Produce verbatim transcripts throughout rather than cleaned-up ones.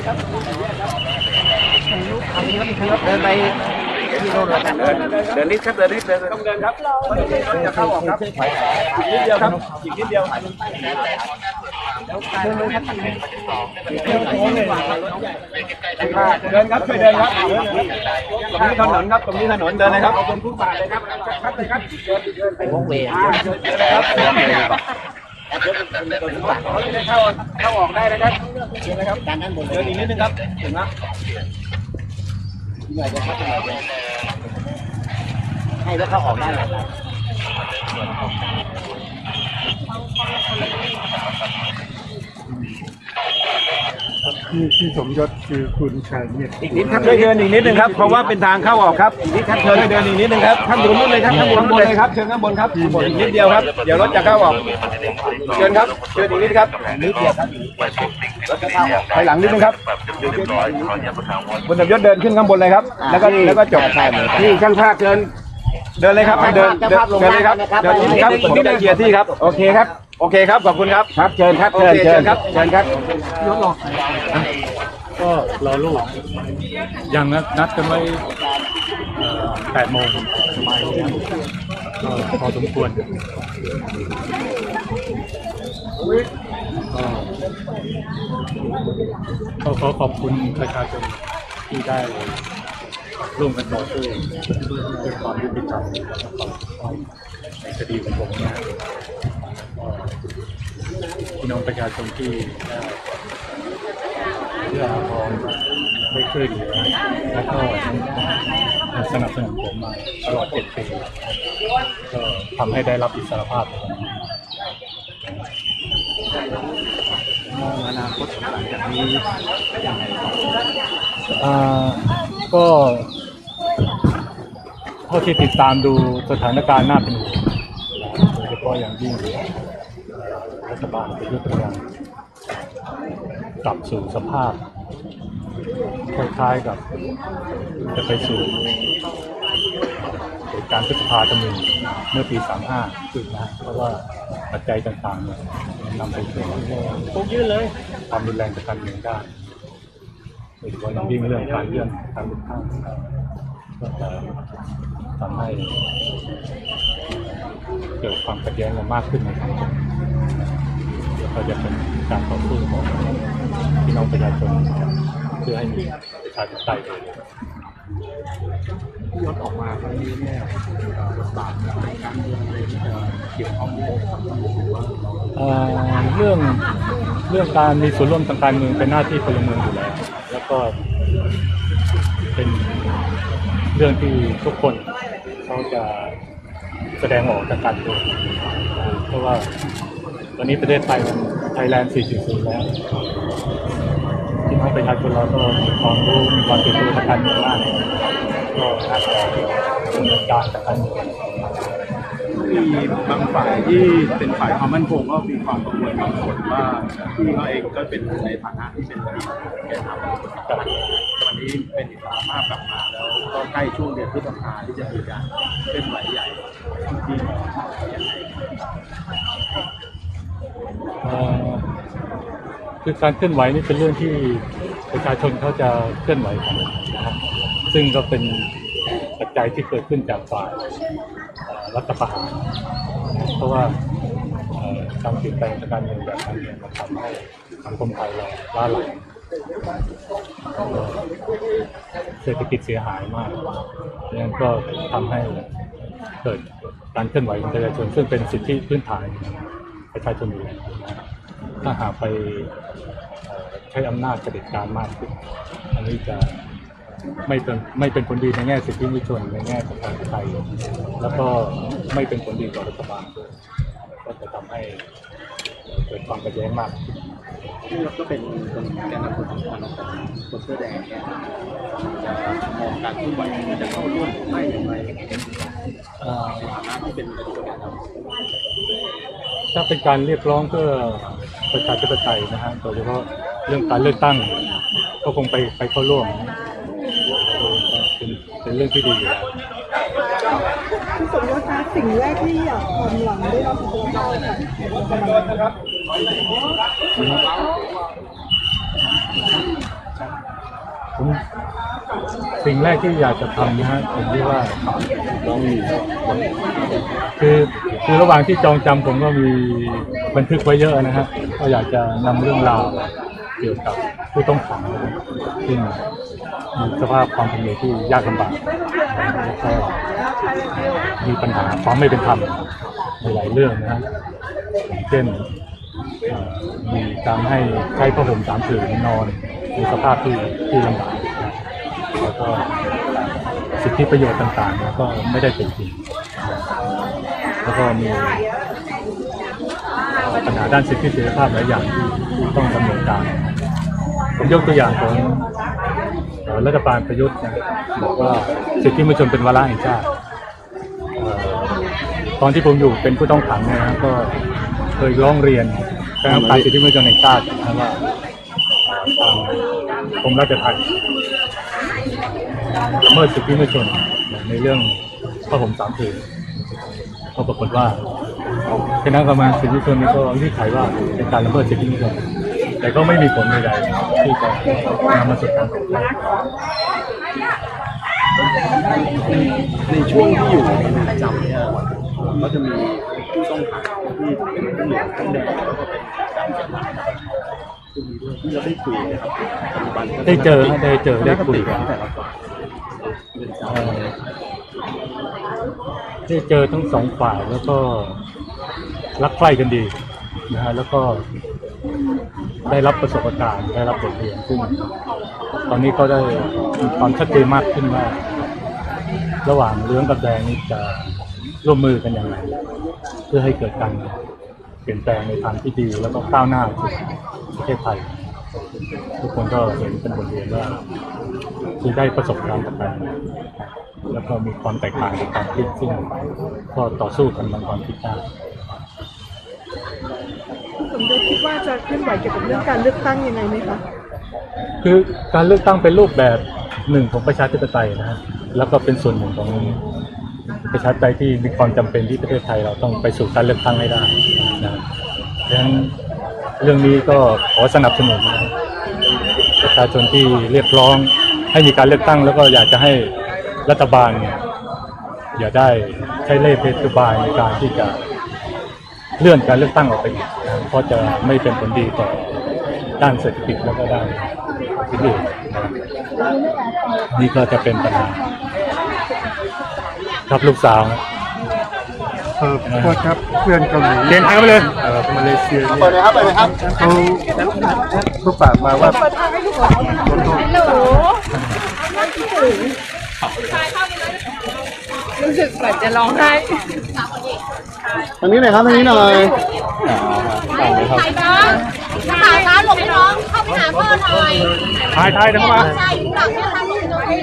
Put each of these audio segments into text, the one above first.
เดินไปที่โน่นเลยเดินเดินนิดครับเดินนิดเดินต้องเดินครับจะเข้าออกครับอีกนิดเดียวครับอีกนิดเดียวเดินเลยครับเดินครับช่วยเดินครับตรงนี้ถนนครับตรงนี้ถนนเดินเลยครับเอาบนฟุตบาทเลยครับครับเลยครับไปวงเวียนครับเข้าเข้าออกได้นะครับเดินนะครับเดินอีกนิดนึงครับถึงแล้วหน่อยจะครับหน่อยจะให้รถเข้าออกได้ไหมที่ที่สมยศคือคุณชัยเนี่ยอีกนิดครับช่วยเดินอีกนิดนึงครับเพราะว่าเป็นทางเข้าออกครับอีกนิดครับเชิญเดินอีกนิดนึงครับข้างบนนู้นเลยครับข้างบนเลยครับเชิญข้างบนครับอีกนิดเดียวครับเดี๋ยวรถจะเข้าออกเชิญครับเชิญอีกนิดครับนิดเดียวครับรถจะเข้าออกไปหลังนิดนึงครับบนสมยศเดินขึ้นข้างบนเลยครับแล้วก็แล้วก็จบที่ช่างภาพเดินเดินเลยครับเดินเดินเลยครับเดินนิดครับนี่ได้เกียรติที่ครับโอเคครับโอเคครับขอบคุณครับครับเชิญครับเชิญเชิญครับเชิญครับยศหลอกก็รอลูกยังนัดนัดกันไว้แปดโมงก็พอสมควรก็ขอขอบคุณประชาชนที่ได้ร่วมกันต่อสู้เพื่อความยุติธรรมในคดีของผมนะพี่น้องประชาชนที่เพื่ออาทรได้ช่วยเหลือและก็สนับสนุนผมมาตลอดเจ็ดปีก็ทำให้ได้รับอิสรภาพอนาคตหลังจากนี้อย่างไรก็เท่าที่ติดตามดูสถานการณ์น่าเป็นห่วงโดยเฉพาะอย่างยิ่งรัฐบาลประยุทธ์พยายามกลับสู่สภาพคล้ายๆกับจะไปสู่เหตุการณ์พฤษภาธมิฬเมื่อปีสามห้าคือนะเพราะว่าปัจจัยต่างๆเนี่ยนำไปสู่ปุ๊บยื่นเลยความรุนแรงทางการเมืองได้โดยเฉพาะอย่างยิ่งเรื่องการเลื่อนการเลือกตั้งก็จะทำให้เกิดความขัดแย้งกันมากขึ้นในสังคมแล้วก็จะเป็นการต่อสู้ของพี่น้องประชาชนเพื่อให้มีประชาธิปไตยโดยยศออกมาครั้งนี้เนี่ยบทบาทในการเมืองอะไรที่จะเกี่ยวข้องด้วยเรื่องเรื่องการมีส่วนร่วมทางการเมืองเป็นหน้าที่พลเมืองอยู่แล้วแล้วก็เป็นเรื่องที่ทุกคนเขาจะแสดงออกทางการเมืองเพราะว่าตอนนี้ประเทศไทยมันไทยแลนด์ สี่จุดศูนย์ แล้วที่น้องประชาชนเราก็มีความรู้มีความตื่นตัวทางการเมืองมากก็น่าจะดำเนินการทางการเมืองมีบางฝ่ายที่เป็นฝ่ายความมั่นคงก็มีความกังวลบางคนว่าที่เขาเองก็เป็นในฐานะที่เป็นแกนนำวันนี้เป็นอิสระภาพกลับมาแล้วก็ใกล้ช่วงเดือนพฤษภาที่จะมีการเคลื่อนไหวใหญ่ที่ยังไงคือการเคลื่อนไหวนี่เป็นเรื่องที่ประชาชนเขาจะเคลื่อนไหวกันนะครับซึ่งก็เป็นปัจจัยที่เกิดขึ้นจากฝ่ายรัฐประหารเพราะว่าการเปลี่ยนแปลงทางการเมืองแบบนั้นมันทำให้สังคมไทยเราล้าหลังเศรษฐกิจเสียหายมากดังนั้นก็ทำให้เกิดการเคลื่อนไหวของประชาชนซึ่งเป็นสิทธิพื้นฐานประชาชนอยู่แล้วถ้าหากไปใช้อำนาจเผด็จการมากขึ้นอันนี้จะไม่เป็นไม่เป็นผลดีในแง่สิทธิมนุษยชนในแง่ประชาธิปไตยแล้วก็ไม่เป็นผลดีต่อรัฐบาลด้วยก็จะทำให้เกิดความขัดแย้งมากนี่ก็เป็นคนแกนนำคนสำคัญของคนเสื้อแดงเนี่ยมองการเคลื่อนไหวจะเข้าร่วมไม่อย่างไรในฐานะที่เป็นตัวแกนนำถ้าเป็นการเรียกร้องเพื่อประชาธิปไตยนะฮะโดยเฉพาะเรื่องการเลือกตั้งก็คงไปไปเข้าร่วมเป็นเป็นเรื่องที่ดีอยู่แล้วคุณสมยศคะสิ่งแรกที่อยากความหวังได้รับผลประโยชน์ค่ะผมสิ่งแรกที่อยากจะทำนะฮะผมคิดว่าคือคือระหว่างที่จองจำผมก็มีบันทึกไว้เยอะนะฮะก็อยากจะนำเรื่องราวเกี่ยวกับผู้ต้องขังซึ่งมีสภาพความเป็นอยู่ที่ยากลำบากแล้วก็มีปัญหาความไม่เป็นธรรมในหลายเรื่องนะฮะอย่างเช่นมีการให้ใช้ผ้าห่มสามผืนนอนในสภาพที่ที่ลำบากแล้วก็สิทธิประโยชน์ต่างๆก็ไม่ได้เป็นจริงแล้วก็มีปัญหาด้านสิทธิเสรีภาพหลายอย่างที่ต้องดำเนินการผมยกตัวอย่างของรัฐบาลประยุทธ์นะบอกว่าสิทธิมนุษยชนเป็นวาระแห่งชาติตอนที่ผมอยู่เป็นผู้ต้องขังเนี่ยนะก็เคยร้องเรียนคณะกรรมการสิทธิมนุษยชนแห่งชาตินะว่าทางกรมราชทัณฑ์ละเมิดสิทธิมนุษยชนในเรื่องผ้าห่มสามผืนก็ปรากฏว่าคณะกรรมการสิทธิมนุษยชนก็วินิจฉัยว่าเป็นการละเมิดสิทธิมนุษยชนแต่ก็ไม่มีผลใดๆที่จะนำมาสู่การตัดสินในช่วงที่อยู่ในเรือนจำเนี่ยก็จะมีผู้ต้องขังที่เป็นผู้เหลืองผู้แดงแล้วก็เป็นที่เราได้คุยนะครับได้เจอได้เจอได้คุยกันได้เจอทั้งสองฝ่ายแล้วก็รักใคร่กันดีนะฮะแล้วก็ได้รับประสบการณ์ได้รับบทเรียนซึ่งตอนนี้ก็ได้มีความชัดเจนมากขึ้นว่าระหว่างเหลืองกับแดงนี้จะร่วมมือกันอย่างไรเพื่อให้เกิดการเปลี่ยนแปลงในทางที่ดีแล้วก็ก้าวหน้าสู่ประเทศไทยทุกคนก็เห็นเป็นบทเรียนว่าที่ได้ประสบการณ์กันแล้วก็มีความแตกต่างในความคิดซึ่งก็ต่อสู้กันบางความคิดได้สมยศคิดว่าจะเคลื่อนไหวเกี่ยวกับเรื่องการเลือกตั้งยังไงไหมคะคือการเลือกตั้งเป็นรูปแบบหนึ่งของประชาธิปไตยนะฮะแล้วก็เป็นส่วนหนึ่งของประชาธิปไตยที่มีความจำเป็นที่ประเทศไทยเราต้องไปสู่การเลือกตั้งให้ได้นะดังนั้นเรื่องนี้ก็ขอสนับสนุนประชาชนที่เรียกร้องให้มีการเลือกตั้งแล้วก็อยากจะให้รัฐบาลเนี่ยอย่าได้ใช้เล่ห์นโยบายในการที่จะเลื่อนการเลือกตั้งออกไปอีกเพราะจะไม่เป็นผลดีต่อด้านเศรษฐกิจแล้วก็ด้านอื่นๆนี่ก็จะเป็นปัญหาครับลูกสาวเออโทษครับเพื่อนเกาหลีเดินทางไปเลยเออมาเลเซียเปิดเลยครับเปิดเลยครับเขาเขาฝากมาว่ารู้สึกเหมือนจะร้องไห้ทางนี้หน่อยครับทางนี้หน่อยถ่ายน้องถ่ายน้องหลบให้น้องเข้าไปหาพ่อหน่อยถ่ายถ่ายทั้งมาใช่หลังเนี่ยทำอยู่ตรงนี้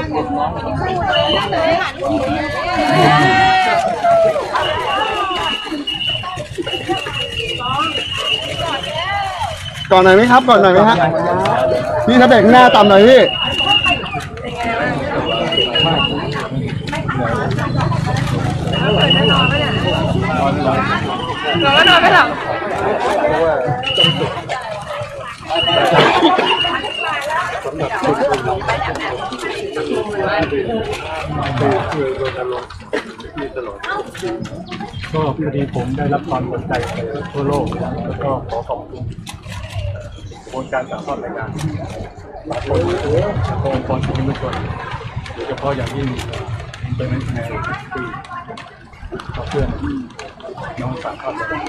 ก่อนหน่อยไหมครับก่อนหน่อยไหมฮะพี่ถ้าเบรกหน้าต่ำหน่อยพี่เราก็นอนไม่หลับก็พอดีผมได้รับความสนใจไปทั่วโลกแล้วก็ขอขอบคุณกระบวนการสาธารณรายการสากลองค์กรสิทธิมนุษยชนโดยเฉพาะอย่างยิ่งเป็นในที่เพื่อนน้องสาวครับได้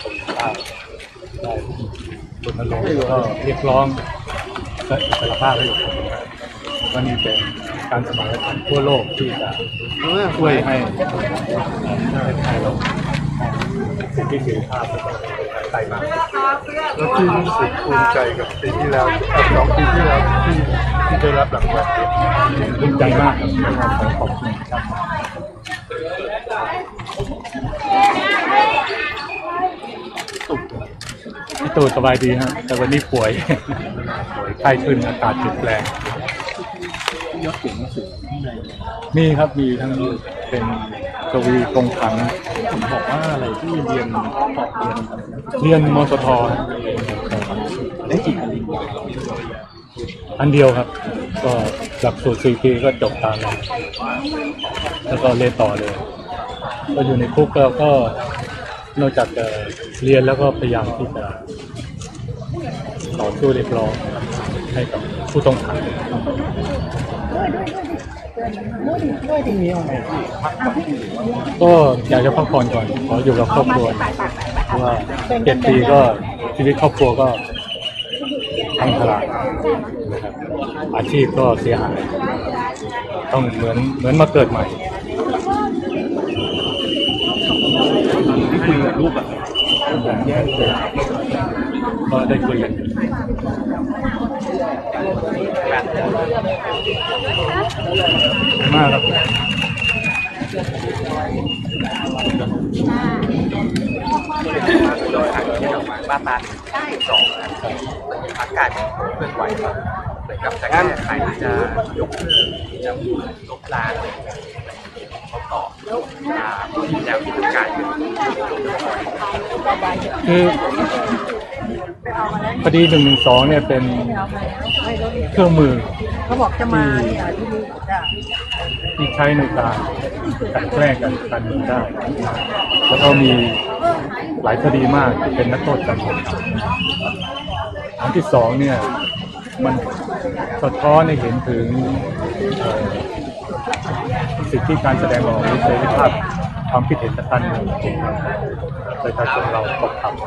รณรงค์แล้วก็เรียกร้องอิสรภาพให้กับคนว่านี่เป็นการสมัครกันทั่วโลกที่จะช่วยให้ประเทศไทยเราสิทธิเสรีภาพไต่มาแล้วที่รู้สึกภูมิใจกับปีที่แล้วสองปีที่แล้วที่ที่ได้รับรางวัลภูมิใจมากครับขอขอบคุณครับพี่ตู่สบายดีฮะแต่วันนี้ป่วยป่วยไข้ขึ้นอากาศเปลี่ยนแปลงยอดเสียงสูงมีครับมีทั้งเป็นกวีกงขังผมบอกว่าอะไรที่เรียนเรียนเรียนมสทได้กี่ปริญญาอันเดียวครับก็หลักสูตรสี่ปีก็จบตามนั้นแล้วก็เรียนต่อเลยก็อยู่ในคุกก็ก็นอกจากจะเรียนแล้วก็พยายามที่จะต่อสู้เรียกร้องให้กับผู้ต้องขังก็อยากจะพักผ่อนก่อนขออยู่กับครอบครัวเพราะว่าเจ็ดปีก็ชีวิตครอบครัวก็พังทลายนะครับอาชีพก็เสียหายต้องเหมือนเหมือนมาเกิดใหม่ที่คุยกับลูกอะแย่เลยก็ได้คุยกันมากครับบ้านตาสองอากาศเคลื่อนไหวเหมือนกับจะแก้ไขจะยกเลิกจะลบล้างเขาต่อแนวคิดการคือคดีหนึ่งหนึ่งสองเนี่ยเป็นเครื่องมือเขาบอกจะมาเนี่ยที่ใช้ในการกันแกล้งกันการเมืองได้แล้วก็มีหลายคดีมากที่เป็นนักโทษจำคุกอันที่สองเนี่ยมันสะท้อนให้เห็นถึงสิทธิการแสดงออกหรือเสรีภาพความคิดเห็นทางการเมืองประชาชนเราตกต่ำ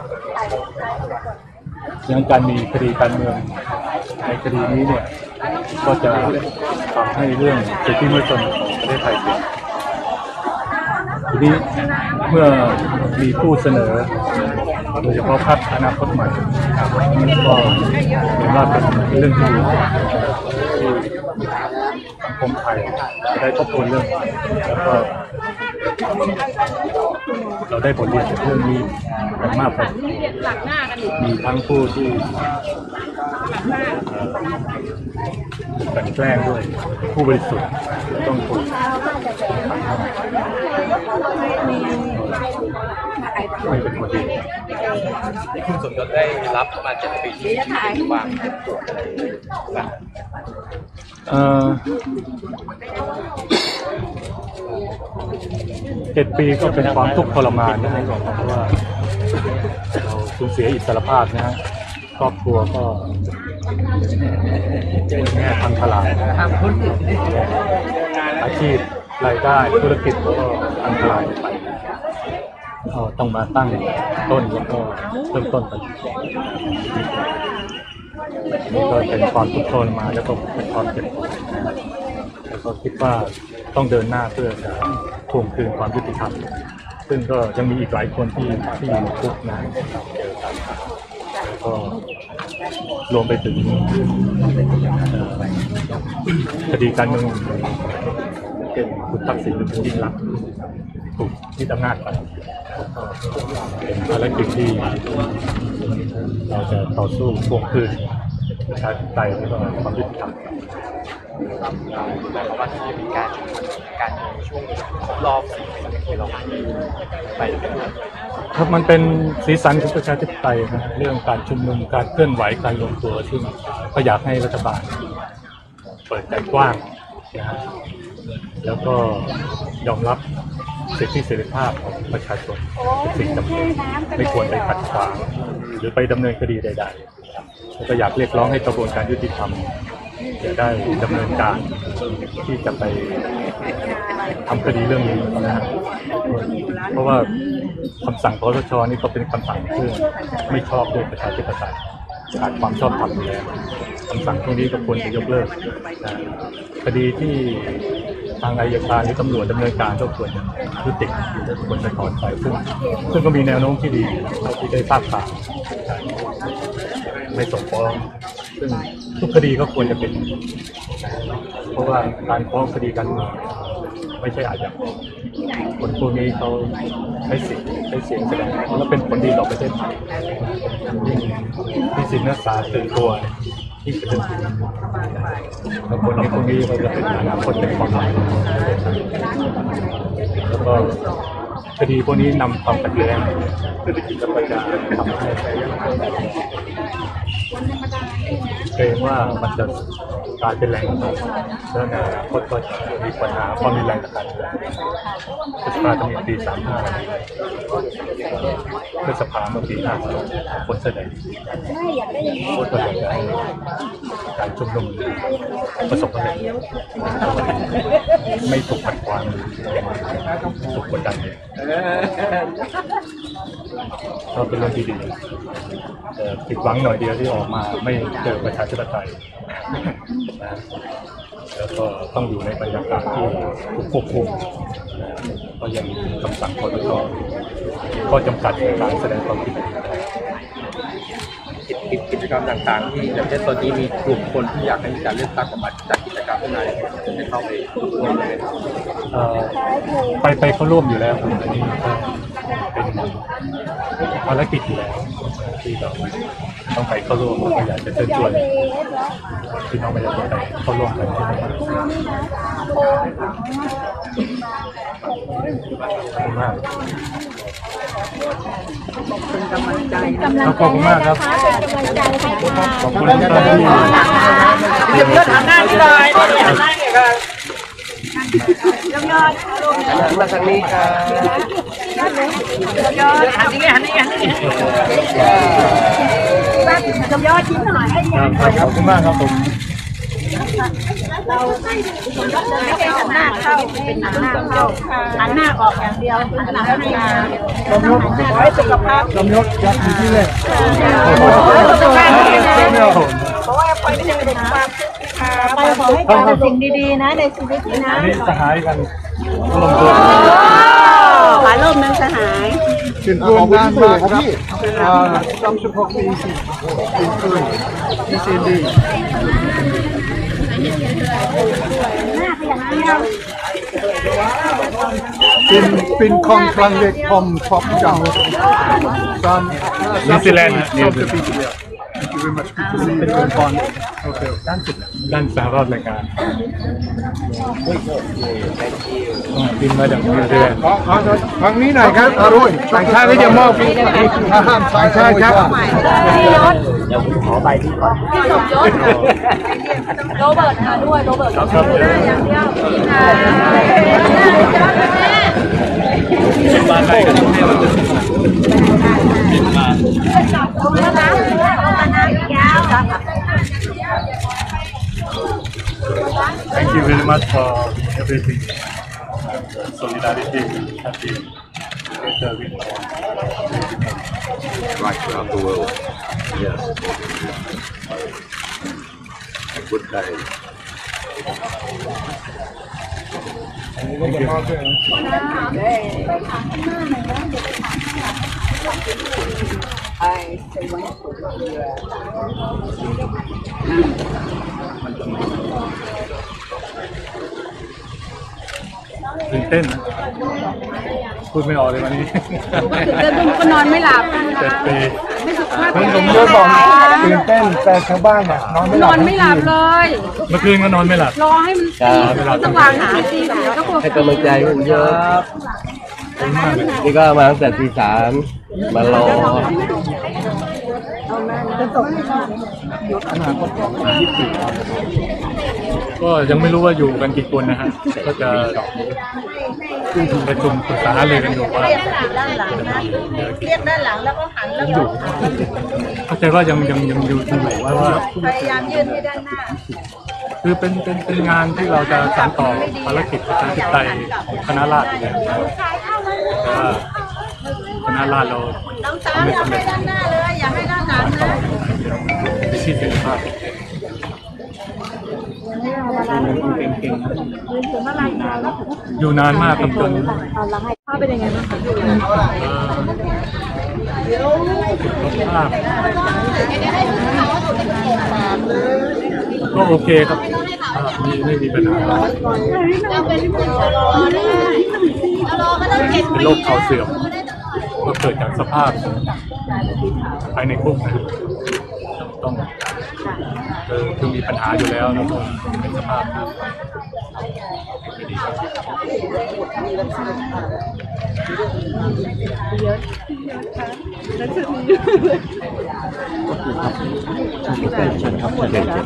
อย่างการมีคดีการเมืองในคดีนี้เนี่ยก็จะทำให้เรื่องสิทธิมนุษยชนประเทศไทยเปลี่ยนทีนี้เมื่อมีผู้เสนอโดยเฉพาะพรรคอนาคตใหม่ก็เห็นว่าเป็นเรื่องที่ดีที่สังคมไทยจะได้ทบทวนเรื่องแล้วก็เราได้บทเรียนจากเรื่องนี้กันมากพอมีทั้งผู้ที่กันแกล้งด้วยผู้บริสุทธิ์ต้องถูกไม่เป็นคนดีคุณสมยศได้รับมาเจ็ดปีที่วางตรวจอะไรบ้างเอ่อเจ็ดปีก็เป็นความทุกข์ทรมานนะครับเพราะว่าเราสูญเสียอิสรภาพนะฮะครอบครัวก็แง่พังทลายอาชีพรายได้ธุรกิจก็พังทลายไปก็ต้องมาตั้งต้นแล้วก็เริ่มต้นไปนี่ก็เป็นความทุกข์ทรมานแล้วก็เป็นความเจ็บปวดแล้วก็คิดว่าต้องเดินหน้าเพื่อจะทวงคืนความยุติธรรมซึ่งก็ยังมีอีกหลายคนที่ที่อยู่ในคุกนะแล้วก็รวมไปถึงคดีการเมืองเช่นคุณทักษิณหรือคุณยิ่งลักษณ์ถูกยึดอำนาจไปเป็นภารกิจที่เราจะต่อสู้ทวงคืนประชาธิปไตยและความยุติธรรมแต่เพราะว่าที่มีการการช่วงรอบสี่ปีที่เราไปครับมันเป็นสีสันของประชาธิปไตยนะเรื่องการชุมนุมการเคลื่อนไหวการรวมตัวซึ่งก็อยากให้รัฐบาลเปิดใจกว้างนะฮะแล้วก็ยอมรับสิทธิเสรีภาพของประชาชนเป็นสิ่งจำเป็นไม่ควรไปขัดขวางหรือไปดำเนินคดีใดๆแล้วก็อยากเรียกร้องให้กระบวนการยุติธรรมจะได้ดำเนินการที่จะไปทำคดีเรื่องนี้นะฮะเพราะว่าคำสั่งคสช.นี่ก็เป็นคำสั่งที่ไม่ชอบด้วยประชาธิปไตยขาดความชอบธรรมอยู่แล้วคำสั่งพวกนี้ก็ควรจะยกเลิกนะคดีที่ทางอัยการหรือตำรวจดำเนินการก็ควรจะยุติควรจะถอนไปซึ่งซึ่งก็มีแนวโน้มที่ดีที่ได้ทราบข่าวไม่ส่งฟ้องซึ่งทุกคดีก็ควรจะเป็นเพราะว่าการฟ้องคดีการเมืองไม่ใช่อาชญากรคนพวกนี้เขาใช้สิทธิ์ใช้เสียงแสดงและเป็นผลดีต่อประเทศไทยที่สิทธินักศึกษาตื่นตัวที่จะเป็นแล้วคนนี้พวกนี้เราจะเป็นอนาคตเป็นความหมายแล้วก็คดีพวกนี้นำความขัดแย้งแล้วก็จะทำให้เกรงว่ามันจะกลายเป็นแรงกระตุ้นแล้วในอนาคตก็จะมีปัญหาเพราะมีแรงกระตุ้นอยู่แล้วพฤษภาธมิฬปีสามห้าพฤษภาเมื่อปีห้าสองคนแสดงคนก็อยากจะให้การชุมนุมประสบความสำเร็จไม่ถูกขัดขวางหรือถูกกดดันเลยก็เป็นเรื่องที่ดีแต่ผิดหวังหน่อยเดียวที่ออกมาไม่เจอประชาธิปไตยนะแล้วก็ต้องอยู่ในบรรยากาศที่ถูกควบคุมก็ยังมีคำสั่งคอสชก็จำกัดในการแสดงความคิดเห็นกิจกรรมต่างๆที่อย่างเช่นตอนนี้มีกลุ่มคนที่อยากให้มีการเลือกตั้งออกมาจัดกิจกรรมขึ้นมาจะเข้าไปร่วมเลยเอ่อไปไปเขาร่วมอยู่แล้วผมอันนี้ก็เป็นภารกิจอยู่แล้วที่เราต้องไปเข้าร่วมก็อยากจะเชิญชวนพี่น้องประชาชนไปเข้าร่วมกันขอบคุณมากขอบคุณมากครับขอบคุณท่านที่เพื่อนหันหน้าที่ได้หันหน้าเนี่ยครับมาทางนี้ครับหันนี้หันนี้หันนี้จำยอดชิ้นหน่อยขอบคุณมากครับผมเราไม่เป็นหันหน้าเข้าเป็นหันหน้าเข้าหันหน้าออกอย่างเดียวหันหลังให้มาลมยกขอให้สุขภาพลมยกยักษ์อยู่ที่เลยสุขภาพดีนะเพราะว่าไปไม่ได้เป็นความไปขอให้เจอสิ่งดีๆนะในชีวิตนะนี่สหายกันลมตัวขาล่มนั้นสหายเป็นรวมงานมาครับจำเฉพาะปีสี่ปีคืนที่ซีดีเป็นเป็นของครั้งเล็กผมชอบจังตามนิวซีแลนด์นิวซีแลนด์ Thank you very much. Good to see you. Good fun. Okay. ด้านสุดด้านสหรัฐอเมริกาบินมาจากนิวซีแลนด์ทางนี้หน่อยครับอร่อยต่างชาติก็จะมอบอาหารต่างชาติครับเดี๋ยวขอใบที่ก่อนพี่สมยศโรเบิร์ตมาด้วยโรเบิร์ตครับอย่างเดียวเป็นมาใครกันให้มันจะเป็นมา Thank you very much for everything. Solidarity has been together with right throughout the world. Yes. A good day. I say one for the ตื่นเต้นนะพูดไม่ออกเลยวันนี้ตื่นเต้นก็นอนไม่หลับเจ็ดปีผมผมเยอะบอกตื่นเต้นแต่ชาวบ้านเนี่ยนอนไม่หลับนอนไม่หลับเลยเมื่อคืนก็นอนไม่หลับรอให้มันตีสว่างหาตีแบบแล้วก็ให้กำลังใจผมเยอะนี่ก็มาตั้งแต่ตีสามมารอก็ยังไม่รู้ว่าอยู่กันกี่คนนะฮะก็จะประชุมปรึกษาเลยกันอยู่ว่าเรียกด้านหลังนะเรียกด้านหลังแล้วก็หันแล้วก็เข้าใจว่ายังยังยังอยู่ที่ไหนว่าว่าพยายามยืนให้ด้านหน้าคือเป็นเป็นเป็นงานที่เราจะสานต่อภารกิจประชาธิปไตยของคณะราษฎรเนี่ยแต่ว่าคณะราษฎรเราไม่สำเร็จด้านหน้าเลยอย่าให้ด้านหลังนะวิธีเสรีภาพอยู่นานมากจนจนภาพเป็นยังไงบ้างคะภาพก็โอเคครับมีไม่มีปัญหาเป็นโรคเขาเสื่อมก็เกิดจากสภาพภายในคุกนะต้องคือมีปัญหาอยู่แล้วแล้วก็เป็นสภาพที่ที่ดีครับแล้วจะมีเชิญครับเชิญเชิญ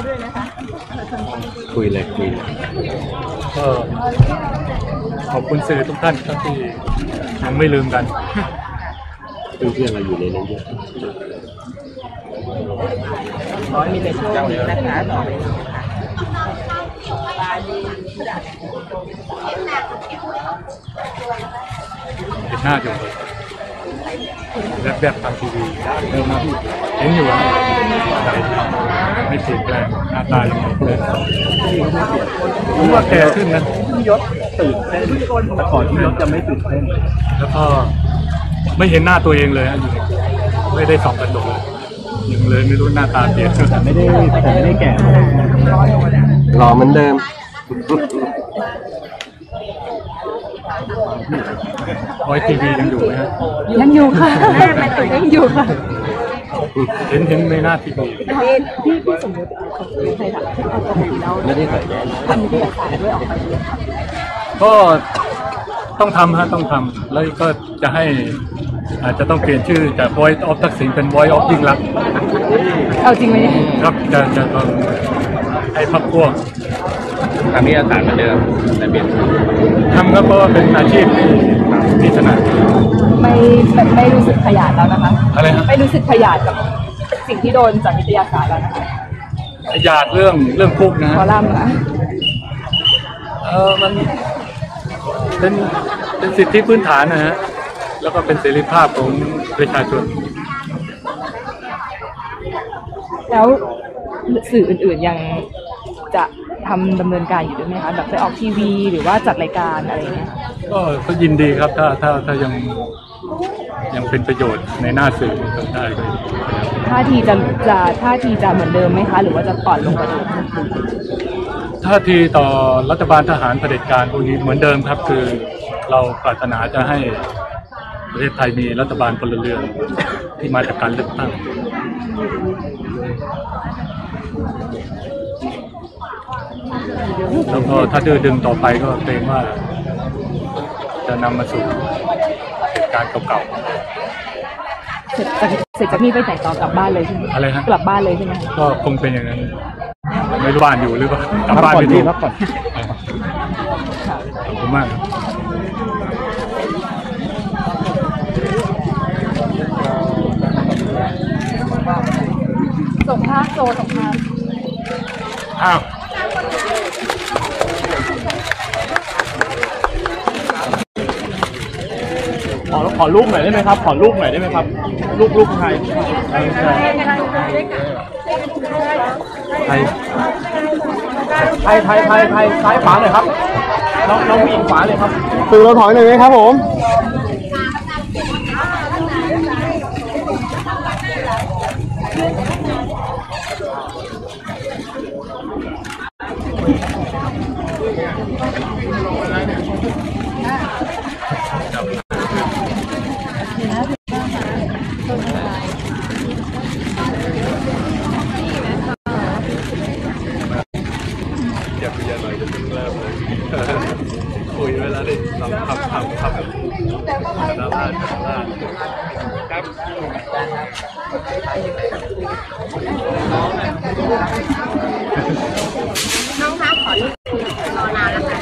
คุยเลยคุยเลยก็ขอบคุณสื่อทุกท่านครับที่ยังไม่ลืมกันเพื่อนๆเราอยู่ในนี้เยอะขอให้มีแต่โชคดีนะคะต่อไปเห็นหน้าอยู่เลยแบบแบบทางทีวีเดินมาที่เห็นอยู่ว่าไม่เปลี่ยนแปลงหน้าตายังเหมือนเดิมผมว่าแก่ขึ้นนะยศตื่นเต้นแต่ก่อนที่ยศจะไม่ตื่นเต้นแล้วก็ไม่เห็นหน้าตัวเองเลยฮะอยู่ไม่ได้ส่องกระจกเลยยังเลยไม่รู้หน้าตาเปลี่ยนแต่ไม่ได้แต่ไม่ได้แก่รอเหมือนเดิมร้อยทีวียังอยู่ไหมฮะยังอยู่ค่ะยังอยู่ค่ะเห็นเห็นในหน้าทีวีพี่พี่สมมติเขาใครถามเอาปกติแล้วไม่ได้ใส่แว่นทำวิทยาศาสตร์ด้วยออกไปด้วยก็ต้องทำฮะต้องทำแล้วก็จะให้อาจจะต้องเปลี่ยนชื่อจาก Voice of ทักษิณเป็น Voice of ยิ่งรักษณ์เอาจริงไหมเนี่ยครับจะจะต้องให้พักพวกทำวิทยาศาสตร์เหมือนเดิมแต่เปลี่ยนทำครับเพราะว่าเป็นอาชีพที่ถนัดไม่ไม่รู้สึกขยาดแล้วนะคะอะไรฮะไม่รู้สึกขยาดกับสิ่งที่โดนจากวิทยาศาสตร์แล้วนะคะอยากเรื่องเรื่องคุกนะคอฮะลัมน์อะเออมันเป็นเป็นสิทธิพื้นฐานนะฮะแล้วก็เป็นเสรีภาพของประชาชนแล้วสื่ออื่นๆยังจะทำดำเนินการอยู่ด้วยไหมคะแบบไปออกทีวีหรือว่าจัดรายการอะไรเงี้ยก็ก็ยินดีครับถ้าถ้าถ้ายังยังเป็นประโยชน์ในหน้าสื่อทำได้ก็ยินดีครับท่าทีจะจะท่าทีจะเหมือนเดิมไหมคะ หรือว่าจะอ่อนลงกว่าเดิมท่าทีต่อรัฐบาลทหารเผด็จการพวกนี้เหมือนเดิมครับ คือเราปรารถนาจะให้ประเทศไทยมีรัฐบาลพลเรือนที่มาจากการเลือกตั้งแล้วก็ถ้าดื้อดึงต่อไปก็เกรงว่าจะนำมาสู่เหตุการณ์เก่าเสร็จจากเสร็จจากนี้ไปไหนต่อกลับบ้านเลยใช่ไหมๆอะไรฮะกลับบ้านเลยใช่ไหมก็คงเป็นอย่างนั้นไม่รู้บ้านอยู่หรือเปล่ากลับบ้านไม่ถูกพักก่อนขอบคุณมากส่งภาพโซส่งภาพอ้าวขอขอรูปหน่อยได้ไหมครับ ขอรูปหน่อยได้ไหมครับ รูปรูปใครใช่ใช่ใครไทยไทยไทยไทยซ้ายขวาหน่อยครับน้องน้องผู้หญิงขวาเลยครับสื่อเราถอยหน่อยไหมครับผมอยากคุยอะไรจะถึงเริ่มเลยคุยไว้แล้วดิทำทำทำทำสามารถสามารถครับน้องคะขอรูปรอนานแล้วค่ะ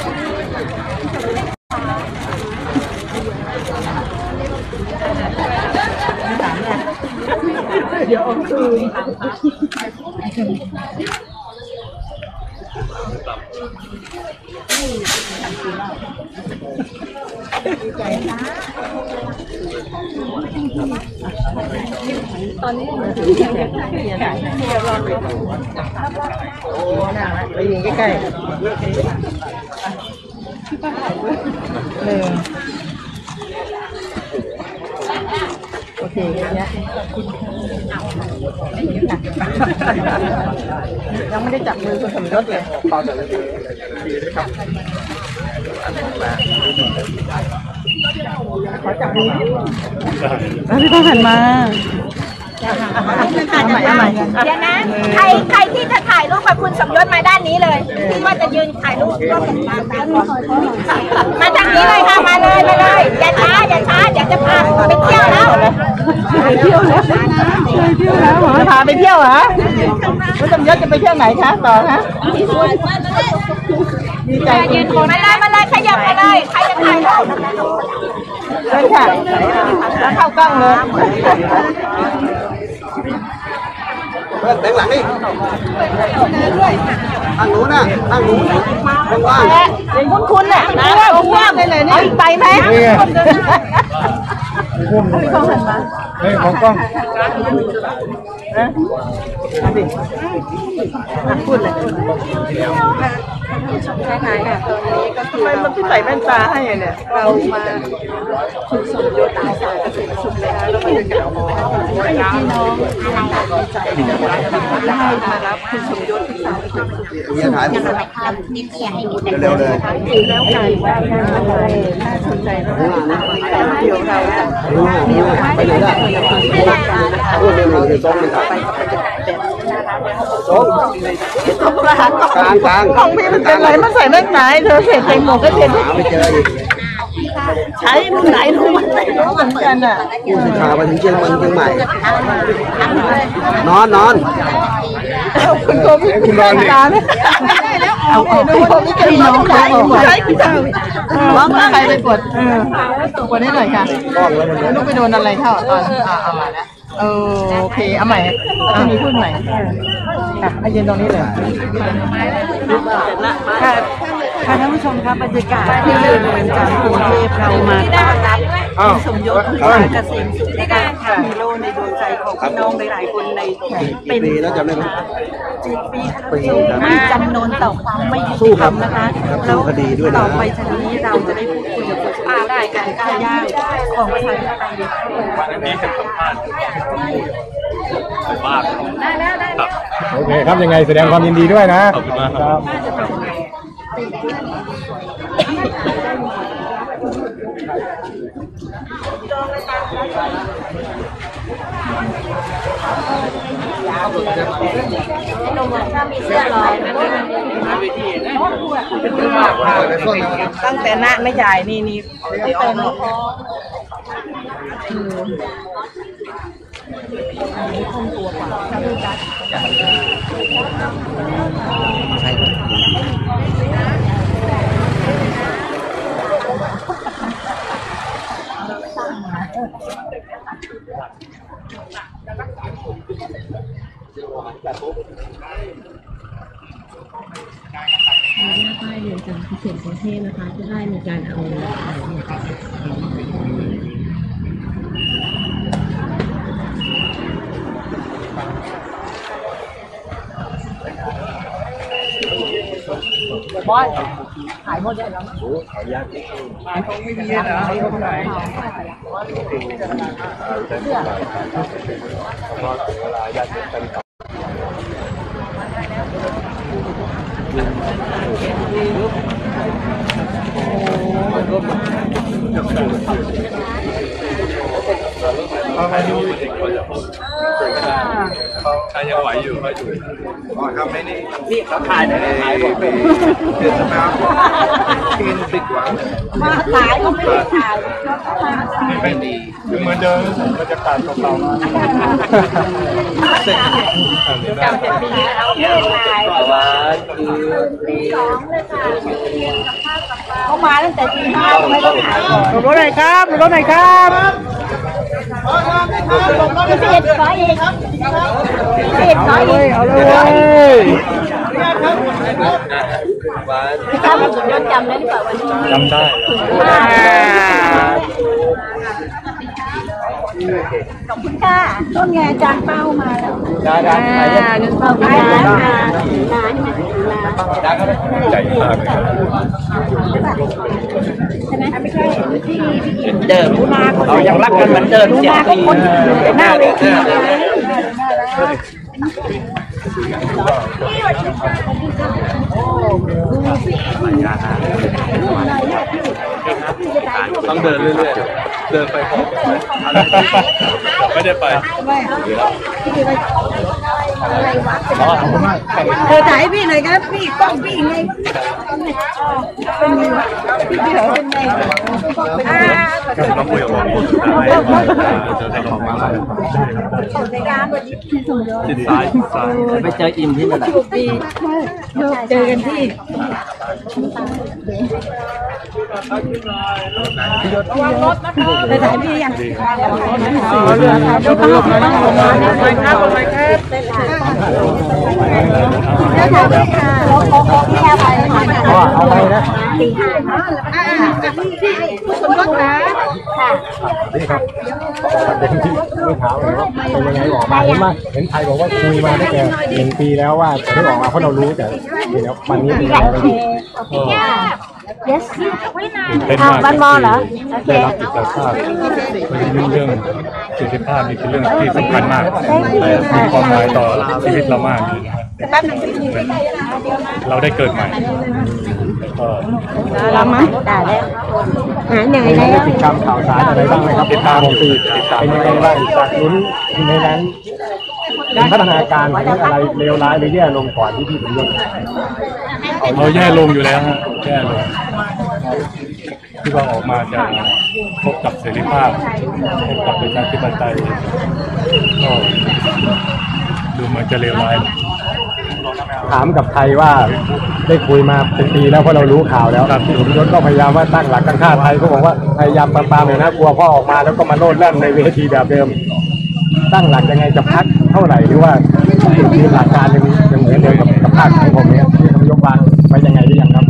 เดี๋ยวเอาคืน ตอนนี้มันถึงยังไงเดี๋ยวรอดูโอ้น่ารักไปยิงใกล้ๆหนึ่งโอเคเนี้ยยังไม่ได้จับมือคุณสมยศเลยขอจับมือพี่ต้องหันมาเอาใหม่เอาใหม่เดี๋ยวนะใครใครที่จะถ่ายรูปกับคุณสมยศมาด้านนี้เลยที่ว่าจะยืนถ่ายรูปร่วมกับมาทางนี้เลยค่ะมาเลยมาเลยอย่าช้าอย่าช้าอยากจะพาไปเที่ยวแล้วไปเที่ยวแล้วไปเที่ยวแล้วเหรอพาไปเที่ยวเหรอคุณตำรวจจะไปเที่ยวไหนคะต่อคะดีใจยืนมาเลยมาเลยขยับมาเลยใครจะถ่ายรูปเลยค่ะแล้วเข้ากล้องเลยเพื่อนแบงหลังนี่ทางหนูนะทางหนูว่างๆยังคุ้นคุ้นเนี่ยนะคุ้นเลยเลยนี่ไปไหมเฮ้ยของกล้องพูดเลยใช่ไหมค่ะตอนนี้ก็คือมันที่ใส่แว่นตาให้เนี่ยเรามาคุณสมยศอาสาเกษตรสุขนะคะแล้วก็จะกล่าวขอให้พี่น้องดีใจได้มารับคุณสมยศอาสาเกษตรสุขเร็วเลยแล้วการว่าน่าสนใจมากเดี๋ยวเราจะมีโอกาสไปได้พูดเร็วเลยซ้อมเลยครับซ้อมกลางกลางของพี่มันเป็นไรมันใส่แว่นตาเธอเห็นใส่หมวกก็เห็นไม่เจออีกใช้รุ่นไหนรุ่นมันไหนรู้เหมือนกันอ่ะผู้สื่อข่าวมาถึงเชียงใหม่เชียงใหม่นอนนอนคุณโกมิคุณนอนเลยเอาเอาคุณโกมิจะน้องใครใช้พี่เจ้าร้องใครไปกดเออกดได้หน่อยค่ะลูกไปโดนอะไรเข้าตอนเอามาแล้วโอเคเอาใหม่จะมีพูดใหม่ค่ะมายืนตรงนี้เลยค่ะค่ะท่านผู้ชมครับบรรยากาศที่เรือนจำกรุงเทพเรามาต้อนรับคุณสมยศอาสาเกษตรสุขนะคะฮีโร่ในดวงใจของพี่น้องหลายๆคนในเป็นปีแล้วจำได้ไหมจีปีไม่จำนวนต่อความไม่ยุติธรรมนะคะแล้วต่อไปจากนี้เราจะได้พูดคุยกับคุณสมยศได้การก้าวย่างของประชาธิปไตยได้แล้วได้แล้วโอเคครับยังไงแสดงความยินดีด้วยนะขอบคุณมากครับตั้งแต่หน้าไม่ใหญ่นี่นี่ไม่เป็นใช่ป้ายเรือนจำพิเศษกรุงเทพนะคะจะได้มีการเอาบอยขายหมดเลยแล้วขายยากขายของไม่ดีเหรอเอาไปดูใครยังไหวอยู่ก็อยู่อ๋อทำไม่นี่นี่เขาถ่ายได้ถ่ายผมเดือดมากินติดหวังมาขายก็ไม่ได้ขายไม่ดีเหมือนเดิมบรรยากาศเก่าๆมาจำเป็นปีแล้วไม่ขายปีสองเลยค่ะเขามาตั้งแต่ปีห้าทำไมต้องขายก่อนรถไหนครับรถไหนครับพิเศษขอเองพิเศษขอเองเอาเลยถ้าผมจำจำได้หรือเปล่าวันนี้จำได้ขอบคุณค่ะต้นไงจานเป้ามาแล้วได้ได้เงินเป้าได้แล้วค่ะร้านได้ก็ได้ใจมากใช่ไหมไม่ใช่เดิมเรายังรักกันเหมือนเดิมเสียงคนหน้าเวทีต้องเดินเรื่อยๆเดินไปพร้อมกันไม่ได้ไปเธอถ่ายพี่หน่อยครับพี่กล้องพี่ไงเป็นไงวะพี่เดี๋ยวเป็นไงอ่าเราคุยกับผมติดสายติดสายไปเจออิมที่นั่นแหละดีเจอกันที่ระวังรถนะคะเธอถ่ายพี่ยังเอาเรือครับยกมือมานั่งลงมาลงไปครับลงไปครับแล้วถ่ายพี่ค่ะขอขอพี่แค่ไปค่ะเอาไปนะสี่ห้าอ่าพี่พี่คุณรถนะค่ะนี่ครับเด็กที่เมื่อเช้าเลยว่าเป็นยังไงออกมาเห็นไหมเห็นไทยบอกว่าคุยมาตั้งแต่หนึ่งปีแล้วว่าจะได้ออกมาเพราะเรารู้แต่เดี๋ยววันนี้เป็นยังไงบ้าง yes เป็นวันมอเหรอได้รับอิสรภาพเป็นเรื่องสุขภาพนี่เป็นเรื่องที่สำคัญมากมีความหมายต่อชีวิตเรามากเลยนะครับเราได้เกิดใหม่ก็เรามาได้แล้วหายเหนื่อยแล้วติดตามข่าวสารอะไรบ้างไหมครับติดตามผมตีติดตามเป็นยังไงบ้างจากลุ้นในนั้นพัฒนาการหรืออะไรเลวร้ายหรือแย่ลงก่อนที่พี่เป็นเรื่องเราแย่ลงอยู่แล้วฮะแย่ลงที่ว่าออกมาจะพบกับเสรีภาพพบกับประชาธิปไตยก็ดูเหมือนจะเลวร้ายถามกับไทยว่าได้คุยมาเป็นปีแล้วเพราะเรารู้ข่าวแล้วพี่สมยศก็พยายามว่าตั้งหลักกันฆ่าไทยก็บอกว่าพยายามปรามๆเลยนะกลัวพ่อออกมาแล้วก็มาโน่นแล่นในเวทีแบบเดิมตั้งหลักยังไงจะพักเท่าไหร่หรือว่ามีหลักการยังยังเหมือนเดิมกับกับภาคของผมเนี่ยที่นายกวางไปยังไงหรือยังครับ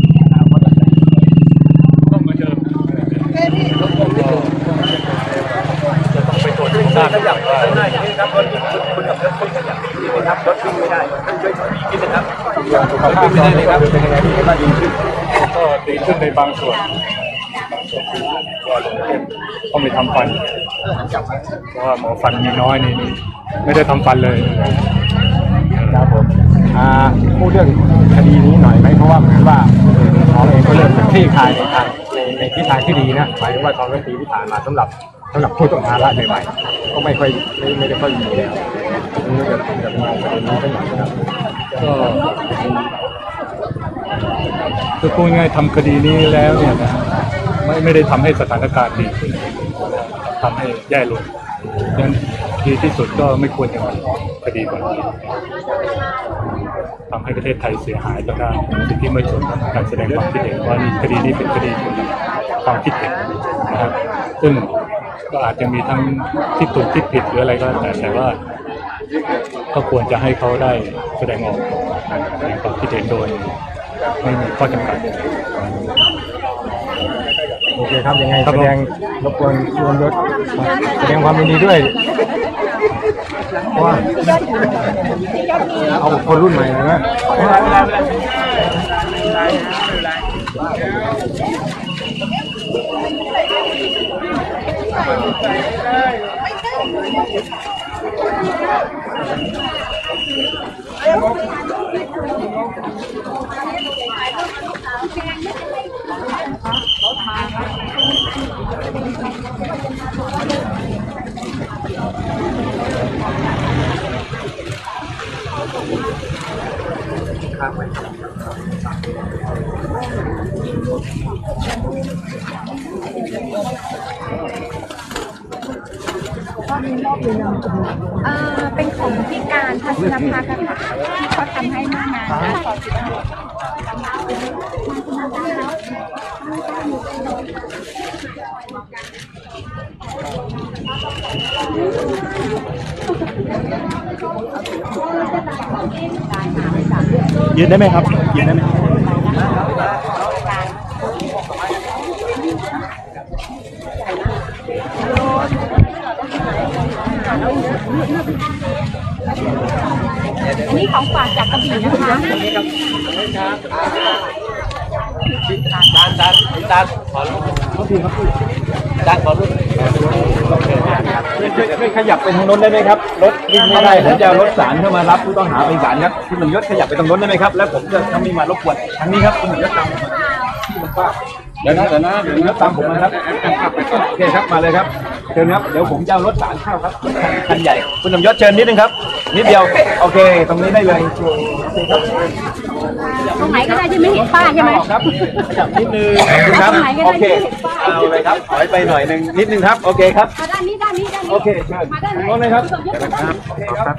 ต้องมาเดิมจะต้องไปตรวจสอบว่าได้อย่างนี้ครับรถคุณกับรถคุณอย่างนี้นะครับรถวิ่งไม่ได้ท่านช่วยคิดนะครับสุขภาพไม่ได้เลยครับเป็นยังไงที่เห็นว่าดีขึ้นก็ดีขึ้นในบางส่วนบางส่วนที่ว่าต้องไปทำฟันเพราะว่าหมอฟันมีน้อยนี่ไม่ได้ทำฟันเลยครับผมพูดเรื่องคดีนี้หน่อยไหมเพราะว่าเหมือนว่าหมอเองก็เริ่มคลี่คลายในทางในในทิศทางที่ดีนะหมายถึงว่าตอนปีที่ผ่านมาสำหรับสำหรับผู้ต้องหาละใหม่ๆก็ไม่ค่อยไม่ไม่ได้ค่อยมีแล้วนี่จะเป็นแบบนี้ประเด็นนี้ก็อย่างนี้ครับก็คือพูดง่ายทำคดีนี้แล้วเนี่ยนะไม่ไม่ได้ทำให้สถานการณ์ดีขึ้นทำให้แย่ลงดังนั้นดีที่สุดก็ไม่ควรจะมีคดีแบบนี้ทำให้ประเทศไทยเสียหายจากการสิทธิมนุษยชนการแสดงความคิดเห็นว่านี่คดีนี้เป็นคดีความคิดเห็นนะครับซึ่งก็อาจจะมีทั้งที่ถูกที่ผิดหรืออะไรก็แต่แต่ว่าก็ควรจะให้เขาได้แสดงออกแสดงความคิดเห็นโดยไม่มีข้อจำกัดโอเคครับยังไงแสดงรบกวนรวมยศแสดงความยินดีด้วยว่าเอาคนรุ่นใหม่เลยนะเอ่อเป็นของพี่การทัศนพักค่ะที่เขาทำให้มากนะขอสิบยืนได้ไหมครับยืนได้ไหมนี่ของฝากจากกระบี่นะคะด้านด้านด้านขอรูปรูปพี่ครับด้านขอรูปช่วยขยับไปทางโน้นได้ไหมครับรถวิ่งไม่ได้ผมจะเอารถศาลเข้ามารับผู้ต้องหาไปศาลครับคุณสมยศขยับไปตรงโน้นได้ไหมครับแล้วผมจะทำมีมารบกวนทางนี้ครับคุณสมยศตามผมมาที่มันกว้างเดี๋ยวนะเดี๋ยวนะเดี๋ยวตามผมมาครับโอเคครับมาเลยครับเชิญครับเดี๋ยวผมจะเอารถศาลเข้าครับคันใหญ่คุณสมยศเชิญนิดนึงครับนิดเดียวโอเคตรงนี้ได้เลยตรงไหนก็ได้ที่ไม่เห็นป้ายใช่ไหมครับจับนิดนึงครับโอเคเอาเลยครับถอยไปหน่อยหนึ่งนิดนึงครับโอเคครับด้านนี้ด้านนี้ด้านนี้โอเคเชิญลงเลยครับครับ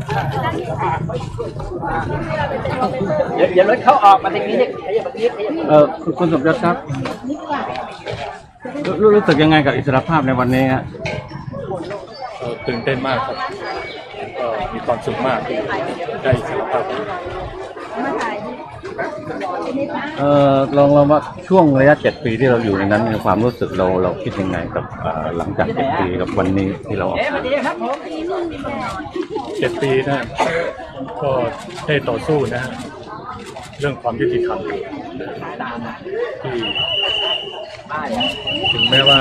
อย่ารถเข้าออกมาตรงนี้เนี่ยเออคุณสมยศครับรู้รู้สึกยังไงกับอิสรภาพในวันนี้ฮะเอ่อตื่นเต้นมากครับก็มีความสุขมากที่ได้อิสรภาพเออลองลองว่าช่วงระยะเจ็ดปีที่เราอยู่ในนั้นในความรู้สึกเราเราคิดยังไงกับหลังจากเจ็ดปีกับวันนี้ที่เราออกเจ็ดปีนะก็ได้ต่อสู้นะเรื่องความยุติธรรมที่ถึงแม้ว่า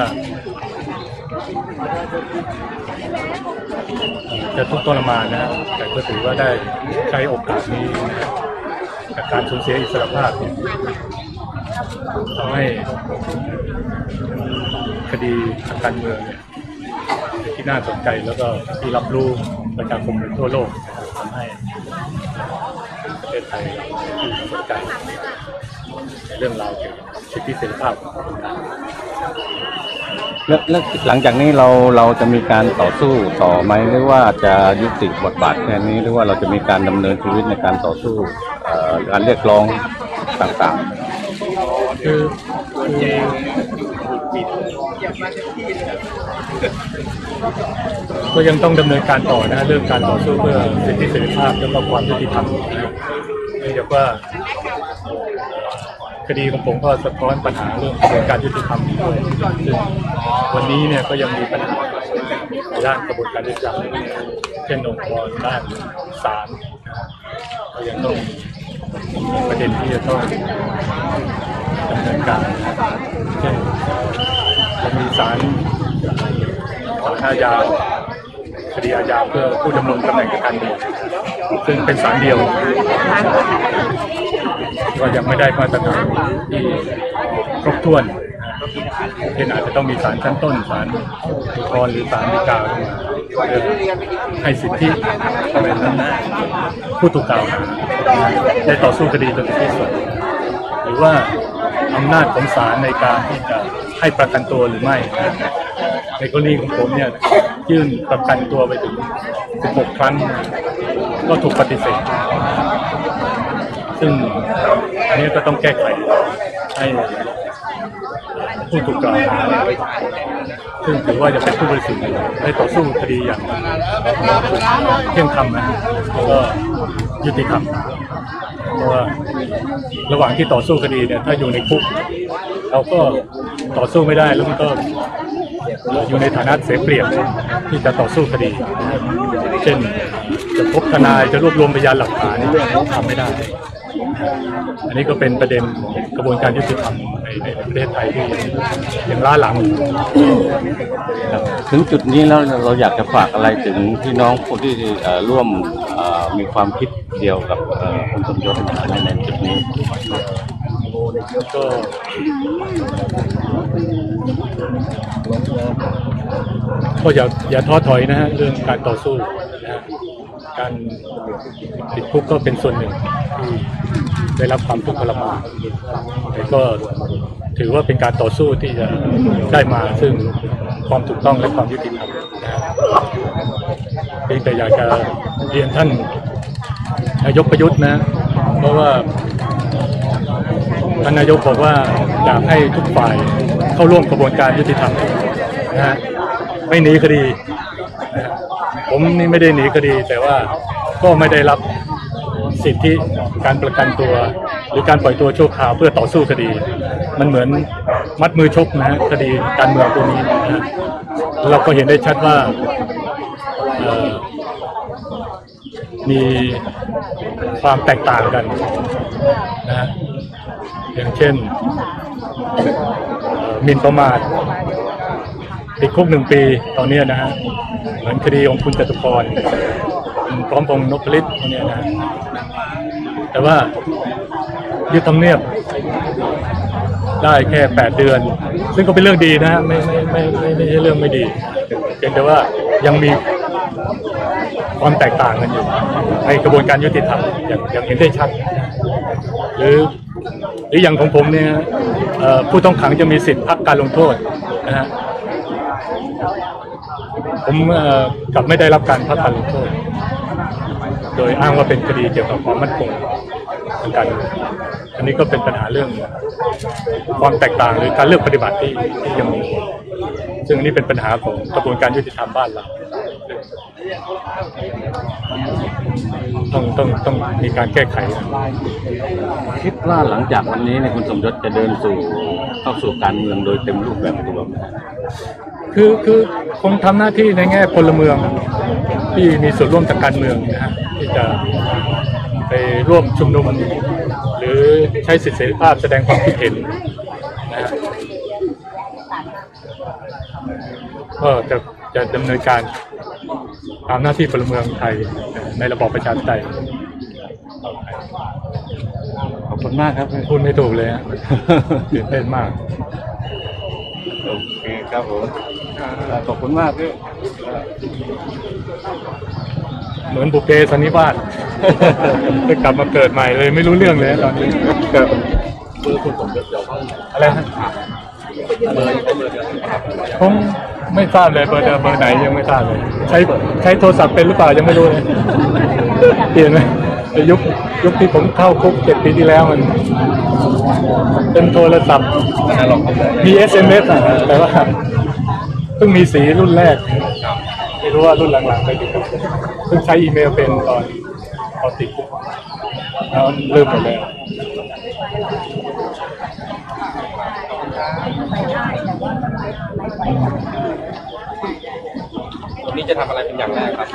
จะทุกข์ทรมานนะแต่ก็ถือว่าได้ใช้โอกาสนี้จากการสูญเสียอิสรภาพทำให้คดีทางการเมืองเนี่ยที่น่าสนใจแล้วก็ที่รับรู้ประชาคมทั่วโลกทำให้ประเทศไทยที่สนใจในเรื่องราวเกี่ยวกับสิทธิเสรีภาพแล้วแล้วหลังจากนี้เราเราจะมีการต่อสู้ต่อไหมหรือว่าจะยุติบทบาทแค่นี้หรือว่าเราจะมีการดำเนินชีวิตในการต่อสู้การเรียกร้องต่างๆคือก็ยังต้องดำเนินการต่อนะเรื่องการต่อสู้เพื่อสิทธิเสรีภาพและความยุติธรรมเนื่องจากว่าคดีของผมก็สะท้อนปัญหาเรื่องกระบวนการยุติธรรมด้วยซึ่งวันนี้เนี่ยก็ยังมีปัญหาในด้านกระบวนการยุติธรรมเช่นองค์กรด้านศาลก็ยังต้องมีประเด็นที่จะต้องดำเนินการเช่นจะมีศาลศาลอาญาคดีอาญาเพื่อผู้ดำรงตำแหน่งการเมืองซึ่งเป็นศาลเดียวก็ยังไม่ได้มาตรฐานที่ครบถ้วนเช่นอาจจะต้องมีศาลชั้นต้นศาลอุทธรณ์หรือศาลฎีกาเพื่อให้สิทธิผู้ถูกกล่าวหาได้ต่อสู้คดีจนถึงที่สุดหรือว่าอำนาจของศาลในการที่จะให้ประกันตัวหรือไม่ในกรณีของผมเนี่ยยื่นประกันตัวไปถึงสิบหกครั้งก็ถูกปฏิเสธซึ่งอันนี้ก็ต้องแก้ไขให้ผู้ถูกกล่าวหาซึ่งถือว่าจะเป็นผู้บริสุทธิ์ได้ต่อสู้คดีอย่างเที่ยงธรรมนะแล้วก็ยุติธรรมเพราะว่าระหว่างที่ต่อสู้คดีเนี่ยถ้าอยู่ในคุกเราก็ต่อสู้ไม่ได้แล้วมันก็อยู่ในฐานะเสียเปรียบที่จะต่อสู้คดีเช่นจะพบทนายจะรวบรวมพยานหลักฐานนี่ทำไม่ได้อันนี้ก็เป็นประเด็นกระบวนการยุติธรรมในในประเทศไทยที่ยังล้าหลังถึงจุดนี้แล้วเราอยากจะฝากอะไรถึงพี่น้องผู้ที่ร่วมมีความคิดเดียวกับคุณสมยศในในจุดนี้ก็ก็อย่าอย่าท้อถอยนะฮะเรื่องการต่อสู้นะการติดคุกก็เป็นส่วนหนึ่งที่ได้รับความทุกข์ทรมานแต่ก็ถือว่าเป็นการต่อสู้ที่จะได้มาซึ่งความถูกต้องและความยุติธรรมนะเพียงแต่อยากจะเรียนท่านนายกประยุทธ์นะเพราะว่าท่านนายกบอกว่าอยากให้ทุกฝ่ายเข้าร่วมกระบวนการยุติธรรมนะฮะไม่หนีคดีนะผมนี่ไม่ได้หนีคดีแต่ว่าก็ไม่ได้รับสิทธิการประกันตัวหรือการปล่อยตัวชั่วคราวเพื่อต่อสู้คดีมันเหมือนมัดมือชกนะฮะคดีการเมืองพวกนี้นะเราก็เห็นได้ชัดว่ามีความแตกต่างกันนะอย่างเช่นหมิ่นประมาทติดคุกหนึ่งปีตอนนี้นะฮะเหมือนคดีของคุณจตุพรพร้อมพงษ์นพฤทธิ์เนี่ยนะแต่ว่ายึดทำเนียบได้แค่แปดเดือนซึ่งก็เป็นเรื่องดีนะฮะไม่ไม่ไม่ไม่ไม่ใช่เรื่องไม่ดีเพียงแต่ว่ายังมีความแตกต่างกันอยู่ในกระบวนการยุติธรรมอย่างอย่างเห็นได้ชัดหรือหรืออย่างของผมเนี่ยผู้ต้องขังจะมีสิทธิ์พักการลงโทษนะฮะผมกลับไม่ได้รับการพักการลงโทษโดยอ้างว่าเป็นคดีเกี่ยวกับความมั่นคงทางการเมืองอันนี้ก็เป็นปัญหาเรื่องความแตกต่างหรือการเลือกปฏิบัติที่ที่ยังมีซึ่งนี่เป็นปัญหาของกระบวนการยุติธรรมบ้านเราต้องต้องต้องมีการแก้ไขคิดว่าหลังจากวันนี้เนี่ยคุณสมยศจะเดินสู่เข้าสู่การเมืองโดยเต็มรูปแบบตัวไหมคือคือคงทำหน้าที่ในแง่พลเมืองที่มีส่วนร่วมทางการเมืองนะฮะที่จะไปร่วมชุมนุมหรือใช้สิทธิเสรีภาพแสดงความคิดเห็นนะฮะก็จะจะดำเนินการตามหน้าที่พลเมืองไทยในระบอบประชาธิปไตยขอบคุณมากครับพูดไม่ถูกเลยฮะตื่นเต้นมากโอเคครับผมขอบคุณมากพี่เหมือนบุพเพสันนิวาสได้กลับมาเกิดใหม่เลยไม่รู้เรื่องเลยตอนนี้เกิดอะไรนะผมไม่ทราบเลยเบอร์เบอร์ไหนยังไม่ทราบเลยใช้ใช้โทรศัพท์เป็นหรือเปล่ายังไม่รู้เลยเปลี่ยนไหมยุคยุคที่ผมเข้าคุกเจ็ดปีที่แล้วมันเป็นโทรศัพท์มี เอส เอ็ม เอส อ่ะแต่ว่าเพิ่งมีสีรุ่นแรกไม่รู้ว่ารุ่นหลังๆไปดูเพิ่งใช้อีเมลเป็นตอนพอติดแล้วเริ่มหมดแล้ววันนี้จะทำอะไรเป็นอย่างแรกครับ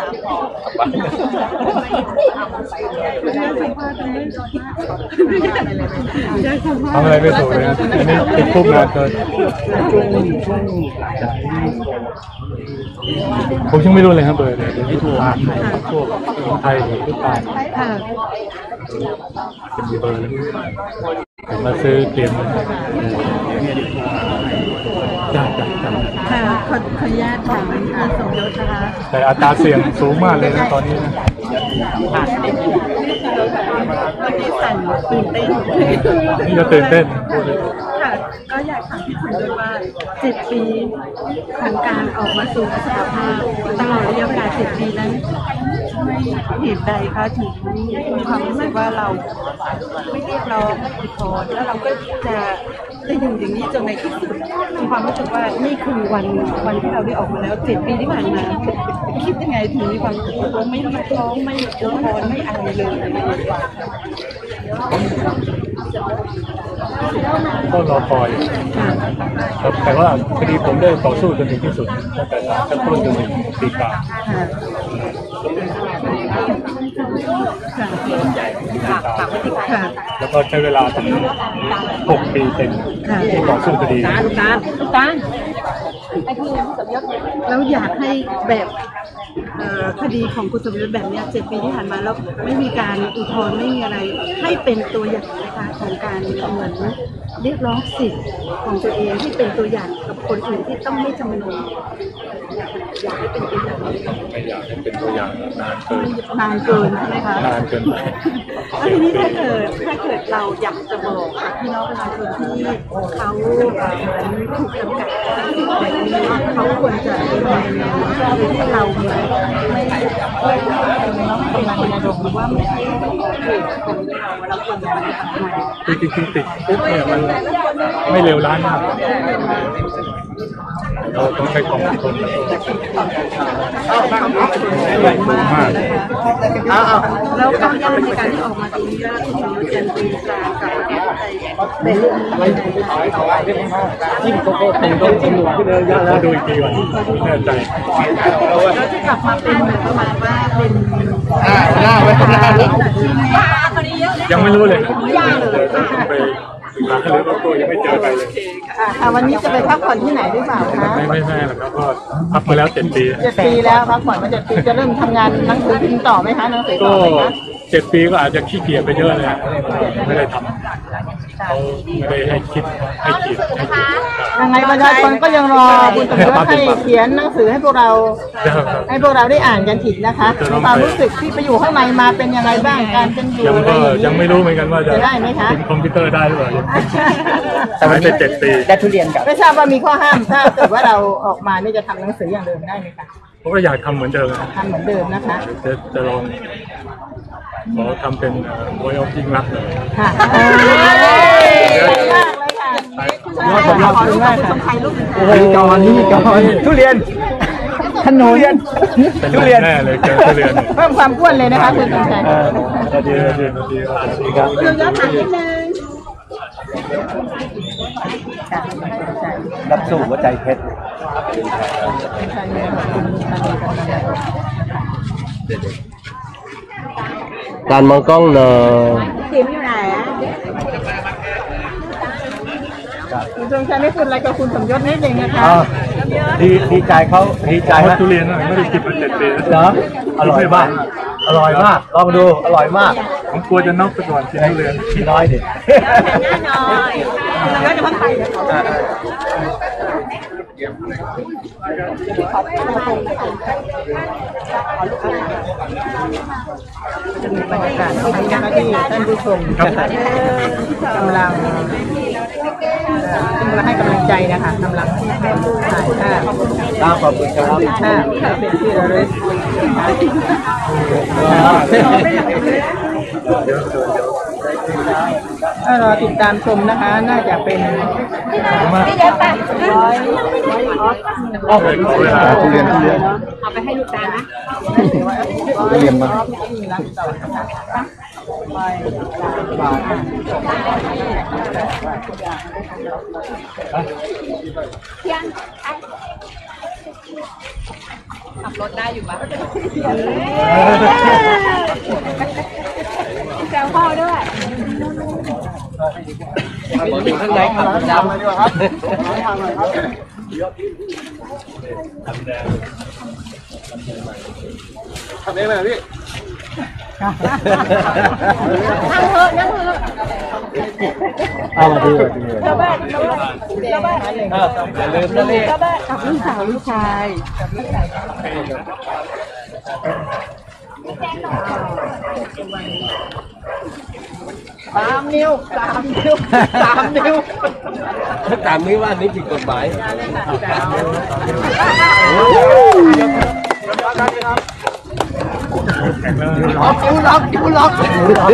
ทำอะไรไม่ถูกเลยนะอันนี้ติดคุกนานเกินผมยังไม่รู้เลยครับเบอร์เลยที่ถูกพวกไทยหรือทุกการเป็นเบอร์มาซื้อเตรียมได้ได้ค่ะขออนุญาตถามสมยศนะคะแต่อัตราเสี่ยงสูงมากเลยนะตอนนี้นะนี่สั่นตื่นเต้นนี่ก็ตื่นเต้นค่ะก็อยากถามพี่สมยศว่าเจ็ดปีของการออกมาสู่สภาพตลอดระยะเวลาเจ็ดปีนั้นไม่เหตุใดคะถึงมีความรู้สึกว่าเราไม่เรียกร้องไม่อุทธรณ์แล้วเราก็จะได้อยู่อย่างนี้จนในที่สุดมีความรู้สึกว่านี่คือวันวันที่เราได้ออกมาแล้วเจ็ดปีที่ผ่านมาคิดยังไงถึงมีความรู้สึกว่าไม่เรียกร้องไม่อุทธรณ์ไม่อะไรเลยก็รอคอยครับแต่ว่าคดีผมได้ต่อสู้จนถึงที่สุดตั้งแต่ศาลชั้นต้นจนถึงฎีกาแล้วก็ใช้เวลาถึงหกปีเต็มที่ต่อสู้คดีลูกตาลูกตาแล้วอยากให้แบบคดีของคุณสมยศแบบนี้เจ็ดปีที่ผ่านมาแล้วไม่มีการอุทธรณ์ไม่มีอะไรให้เป็นตัวอย่างนะคะของการเหมือนเรียกร้องสิทธิ์ของตัวเองที่เป็นตัวอย่างกับคนอื่นที่ต้องไม่จำนวนอยากให้เป็นตัวอย่างไม่อยากให้เป็นตัวอย่างนานเกินนานเกินใช่ไหมคะนานเกินไปแล้วทีนี้ถ้าเกิดถ้าเกิดเราอยากจะบอกกับพี่น้องประชาชนที่เขาถูกจำกัดเขาควรจะเป็นยังไงที่เราไม่ไม่เราไม่เป็นคนดมหรือว่าไม่ใช่คนเราควรจะทำยังไงคือจริงๆติดปุ๊บเนี่ยมันไม่เร็วร้ายมากเราต้องใช้ความอดทนมากแล้วก้าวยากในการที่ออกมาตรงนี้แล้วที่เราจะตีการกับประเทศไทยในเรื่องนี้ยิ่งโตโตเป็นโตเป็นหนุ่มขึ้นเลยแล้วดูอีกทีวันแน่ใจแล้วจะกลับมาเป็นแบบประมาณว่าเป็นหน้าไว้หน้ายังไม่รู้เลยไปหาหรือว่าตัวยังไม่เจอใครเลยค่ะวันนี้จะไปพักผ่อนที่ไหนหรือเปล่าคะไม่ไม่ใช่หรอกครับก็พักมาแล้วเจ็ดปีเจ็ดปีแล้วพักผ่อนมาเจ็ดปีจะเริ่มทำงานหนังสือพิมพ์ต่อไหมคะหนังสือต่อไหมคะเจ็ดปีก็อาจจะขี้เกียจไปเยอะเลยไม่ได้ทำเขาไม่ได้ให้คิดให้ขีดให้ขีดยังไงประชาชนก็ยังรอคุณสมยศให้เขียนหนังสือให้พวกเราให้พวกเราได้อ่านกันผิดนะคะความรู้สึกที่ไปอยู่ข้างในมาเป็นยังไงบ้างการเป็นอยู่ยังก็ยังไม่รู้เหมือนกันว่าจะได้ไหมคะกินคอมพิวเตอร์ได้หรือเปล่าแต่มันเป็นเจ็ดปีได้ทุเรียนกับไม่ทราบว่ามีข้อห้ามถ้าเกิดว่าเราออกมานี่จะทำหนังสืออย่างเดิมได้ไหมคะผมก็อยากทำเหมือนเดิมนะทำเหมือนเดิมนะคะจะจะลองขอทำเป็นมวยออฟยิ่งรักเลยค่ะขอบคุณมากเลยค่ะขอบคุณมากค่ะโอ้ยจอนนี่จอนทุเรียนขนุนเป็นทุเรียนแน่เลยเจอทุเรียนเพิ่มความอ้วนเลยนะคะคุณสมชายสวัสดีสวัสดีสวัสดีครับเรื่องยอดขายนิดนึงรับสู้หัวใจเพชรการมองกล้องเนอะทีมอยู่ไหนอ่ะคุณสมชายไม่พูดอะไรกับคุณสมยศนิดนึงนะคะดีดีใจเขาดีใจเพราะฮะทุเรียนไม่ได้กินมาเจ็ดปีแล้วเหรออร่อยมากอร่อยมากลองดูอร่อยมากผมกลัวจะน็อกไปก่อนกินทุเรียนพี่น้อยดิแน่นอนเราจะพักไปบรรยากาศของเจ้าหน้าที่ท่านผู้ชมกำลังกำลังให้กำลังใจนะคะกำลังถ่ายภาพตามขอบคุณครับภาพเป็นที่ระลึกถ้ารอติดตามชมนะคะน่าจะเป็นพี่เดี๋ยวไปอ๋อเลยขอเวลาทุเรียนทุเรียนเอาไปให้ลูกตานะทุเรียนมาขับรถได้อยู่ปะแซวพ่อด้วยอยู่ข้างในครับจำมาดีกว่าครับทำเองเลยพี่นั่งเถอะนั่งเถอะเอามาดีกว่าดีเลยเจ้าบ้านเจ้าบ้านเจ้าบ้านอย่าลืมนะพี่เจ้าบ้านกับลูกสาวลูกชายสามนิ้วสามนิ้วสามนิ้วตามนี้ว่านี่ผิดกฎหมายล็อกนิ้วล็อกนิ้วล็อก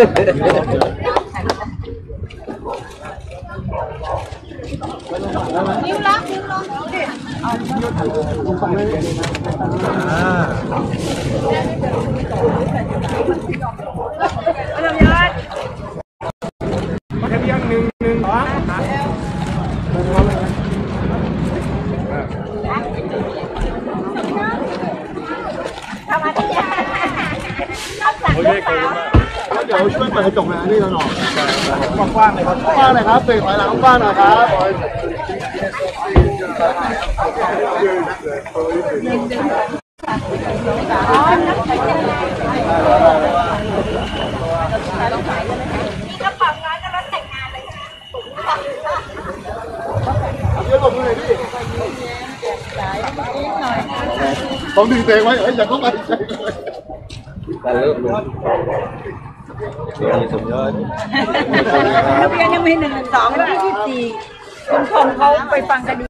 นิ้วล็อกนิ้วล็อกโอเคขอบคุณมากเดี๋ยวช่วยเปิดกระจกนะนี่เราหน่อยกว้างๆเลยครับกว้างเลยครับตื่นถอยหลังกว้างหน่อยครับผมดึงเตะไว้เอ้ยอย่าเข้าไปแต่เริ่มเลยสมยศนักเรียนยังมีหนึ่งสองวันที่ยี่สิบสี่คุณชมเขาไปฟังคดี